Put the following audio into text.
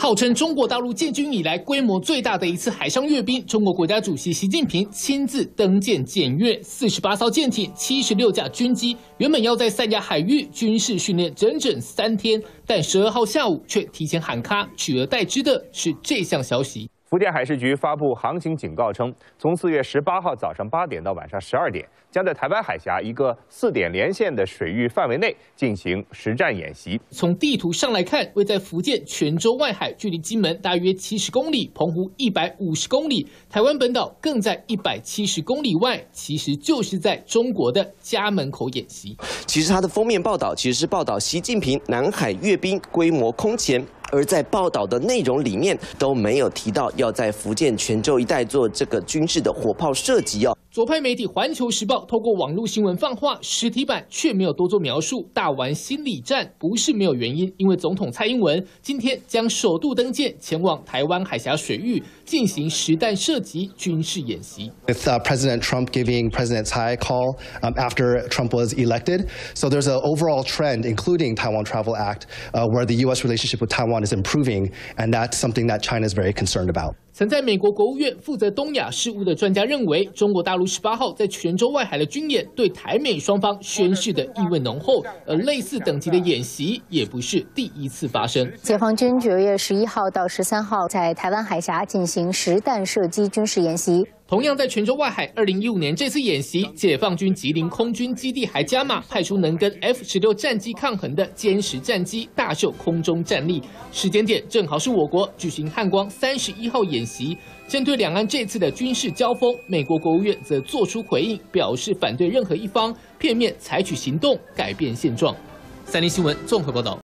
号称中国大陆建军以来规模最大的一次海上阅兵，中国国家主席习近平亲自登舰检阅，48艘舰艇、76架军机，原本要在三亚海域军事训练整整3天，但12号下午却提前喊卡，取而代之的是这项消息。 福建海事局发布航行警告称，从4月18号早上8点到晚上12点，将在台湾海峡一个4点连线的水域范围内进行实战演习。 从地图上来看，位在福建泉州外海，距离金门大约70公里，澎湖150公里，台湾本岛更在170公里外，其实就是在中国的家门口演习。 其实它的封面报道其实是报道习近平南海阅兵规模空前。 而在报道的内容里面都没有提到要在福建泉州一带做这个军事的火炮射击哦。 左派媒体《环球时报》透过网络新闻放话，实体版却没有多做描述。大玩心理战不是没有原因，因为总统蔡英文今天将首度登舰前往台湾海峡水域进行实弹射击军事演习。 With President Trump giving President Tsai a call after Trump was elected, so there's an overall trend, including Taiwan Travel Act, where the U.S. relationship with Taiwan is improving, and that's something that China is very concerned about. 曾在美国国务院负责东亚事务的专家认为，中国大陆18号在泉州外海的军演，对台美双方宣示的意味浓厚，而类似等级的演习也不是第一次发生。 解放军9月11号到13号在台湾海峡进行实弹射击军事演习。 同样在泉州外海，2015年这次演习，解放军吉林空军基地还加码派出能跟 F-16战机抗衡的歼10战机，大秀空中战力。时间点正好是我国举行汉光31号演习。针对两岸这次的军事交锋，美国国务院则做出回应，表示反对任何一方片面采取行动改变现状。三立新闻综合报道。